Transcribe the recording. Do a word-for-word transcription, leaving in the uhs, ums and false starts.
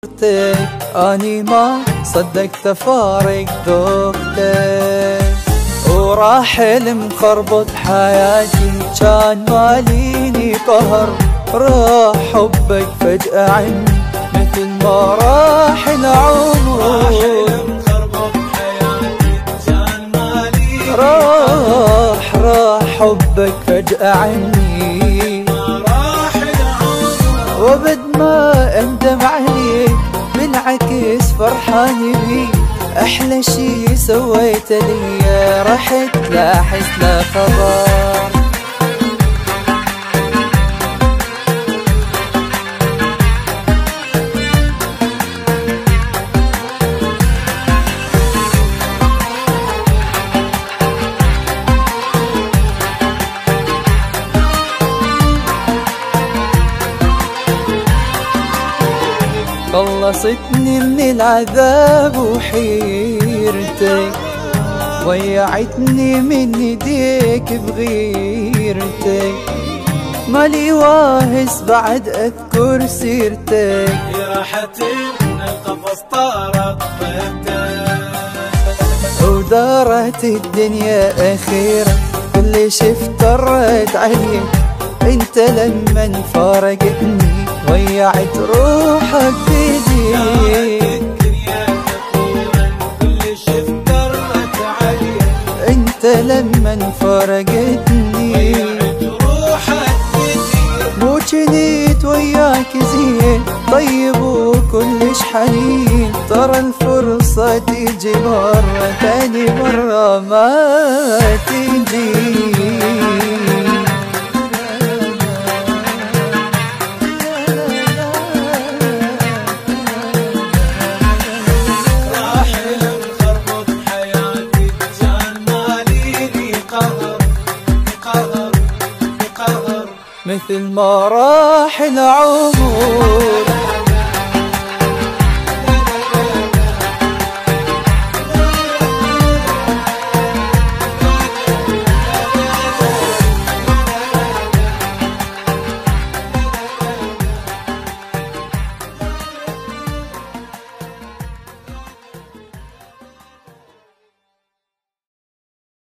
اني ما صدقت افارق ذوقتك، وراح المخربط حياتي كان ماليني قهر. راح حبك فجأة عني مثل ما راح العمر. راح راح حبك فجأة عني وبد ما اندم عليك بالعكس فرحان بيك. احلى شي سويت لي رحت لا احس لا خبر. خلصتني من العذاب وحيرتك، ضيعتني من ايديك بغيرتك. مالي واهس بعد اذكر سيرتك، راحت من القفص طارت بيتك. ودارت الدنيا اخيرا كل شفت رد عليك. انت لما فارقتني ضيعت روحك بيديك. انت لما فارقتني مو جنيت وياك زين طيب وكلش حنين. ترى الفرصة تيجي مرة ثاني مرة ما تيجي. مثل ما راح العمر.